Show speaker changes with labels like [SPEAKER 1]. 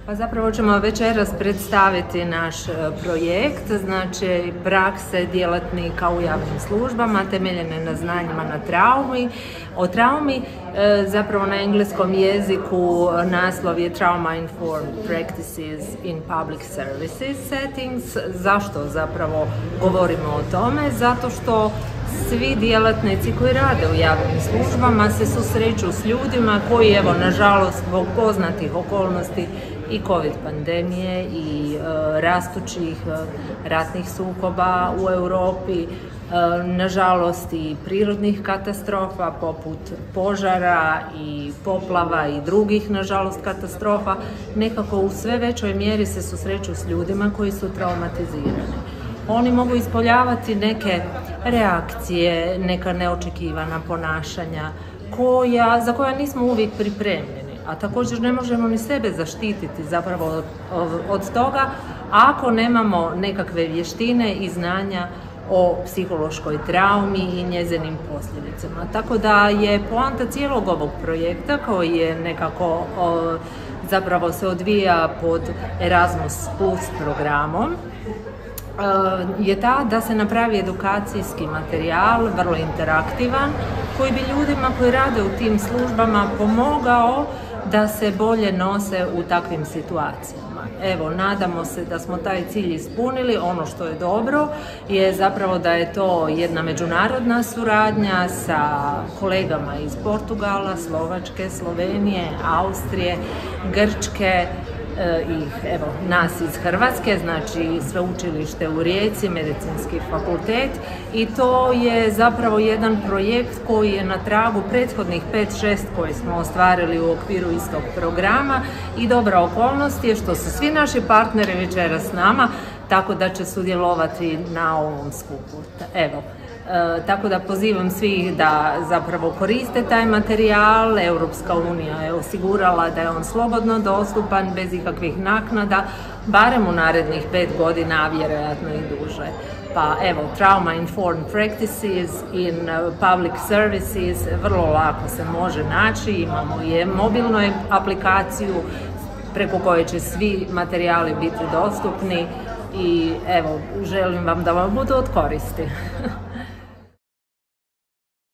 [SPEAKER 1] Pa zapravo ćemo večeras predstaviti naš projekt, znači prakse djelatnika u javnim službama temeljene na znanjima o traumi. Zapravo na engleskom jeziku naslov je Trauma Informed Practices in Public Services Settings. Zašto zapravo govorimo o tome? Zato što svi djelatnici koji rade u javnim službama se susreću s ljudima koji, evo, nažalost, zbog poznatih okolnosti i COVID pandemije i rastućih ratnih sukoba u Europi, nažalost i prirodnih katastrofa poput požara i poplava i drugih, nažalost, katastrofa, nekako u sve većoj mjeri se susreću s ljudima koji su traumatizirani. Oni mogu ispoljavati neke reakcije, neka neočekivana ponašanja za koja nismo uvijek pripremljeni, a također ne možemo ni sebe zaštititi zapravo od toga ako nemamo nekakve vještine i znanja o psihološkoj traumi i njezinim posljedicama. Tako da je poanta cijelog ovog projekta, koji je nekako zapravo se odvija pod Erasmus Plus programom, je ta da se napravi edukacijski materijal, vrlo interaktivan, koji bi ljudima koji rade u tim službama pomogao da se bolje nose u takvim situacijama. Evo, nadamo se da smo taj cilj ispunili. Ono što je dobro je zapravo da je to jedna međunarodna suradnja sa kolegama iz Portugala, Slovačke, Slovenije, Austrije, Grčke, i evo nas iz Hrvatske, znači sveučilište u Rijeci, medicinski fakultet, i to je zapravo jedan projekt koji je na tragu prethodnih 5-6 koje smo ostvarili u okviru istog programa, i dobra okolnost je što su svi naši partneri večeras s nama, tako da će sudjelovati na ovom skupu. Evo, tako da pozivam svih da zapravo koriste taj materijal. Europska unija je osigurala da je on slobodno dostupan, bez ikakvih naknada, barem u narednih 5 godina, a vjerojatno i duže. Pa evo, Trauma Informed Practices in Public Services vrlo lako se može naći. Imamo i mobilnu aplikaciju preko koje će svi materijali biti dostupni i evo, želim vam da vam budu od koristi.